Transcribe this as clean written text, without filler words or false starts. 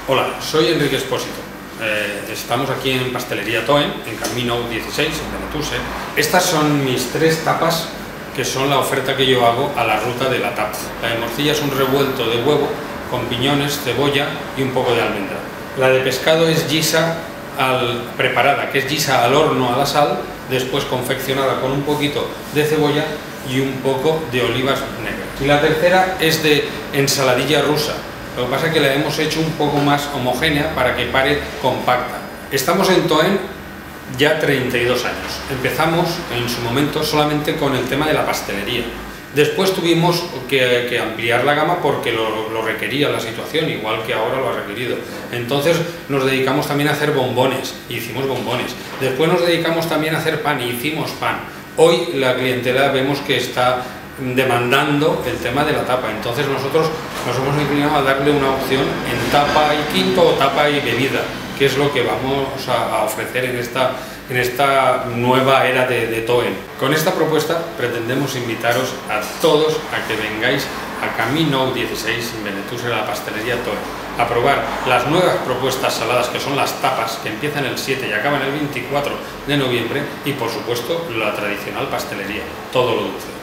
Hola, soy Enrique Espósito. Estamos aquí en Pastelería Toen, en Camino 16, en Benetús. Estas son mis 3 tapas, que son la oferta que yo hago a la ruta de la tapa. La de morcilla es un revuelto de huevo con piñones, cebolla y un poco de almendra. La de pescado es guisa preparada, que es guisa al horno a la sal, después confeccionada con un poquito de cebolla y un poco de olivas negras. Y la tercera es de ensaladilla rusa. Lo que pasa es que la hemos hecho un poco más homogénea para que pare compacta. Estamos en Toen ya 32 años. Empezamos en su momento solamente con el tema de la pastelería. Después tuvimos que ampliar la gama porque lo requería la situación, igual que ahora lo ha requerido. Entonces nos dedicamos también a hacer bombones, y hicimos bombones. Después nos dedicamos también a hacer pan, y hicimos pan. Hoy la clientela vemos que está demandando el tema de la tapa, entonces nosotros nos hemos inclinado a darle una opción en tapa y quinto o tapa y bebida, que es lo que vamos a ofrecer en esta nueva era de Toen. Con esta propuesta pretendemos invitaros a todos a que vengáis a Camino 16 en Benetús, en la pastelería Toen, a probar las nuevas propuestas saladas, que son las tapas, que empiezan el 7 y acaban el 24 de noviembre, y por supuesto la tradicional pastelería, todo lo dulce.